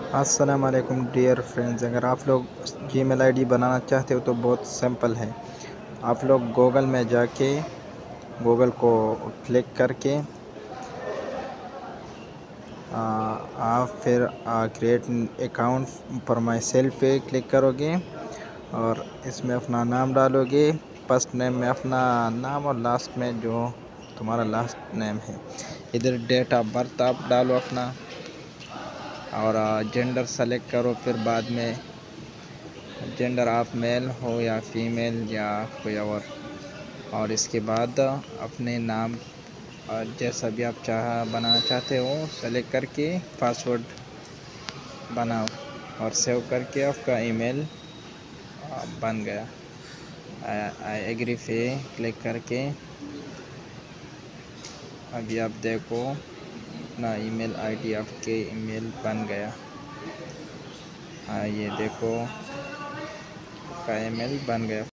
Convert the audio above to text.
अस्सलाम वालेकुम dear friends. अगर आप लोग जीमेल आईडी बनाना चाहते हो तो बहुत सिंपल है। आप लोग गूगल में जाके गूगल को क्लिक करके आप फिर create account for myself पे क्लिक करोगे और इसमें अपना नाम डालोगे। फर्स्ट नेम में अपना नाम और लास्ट में जो तुम्हारा लास्ट नेम है। इधर डेट ऑफ बर्थ आप डालो अपना और जेंडर सेलेक्ट करो। फिर बाद में जेंडर आप मेल हो या फीमेल या कोई और इसके बाद अपने नाम जैसा भी आप बनाना चाहते हो सेलेक्ट करके पासवर्ड बनाओ और सेव करके आपका ईमेल बन गया। आई एग्री पे क्लिक करके अभी आप देखो अपना ईमेल आईडी आपके ईमेल बन गया। ये देखो आपका ईमेल बन गया।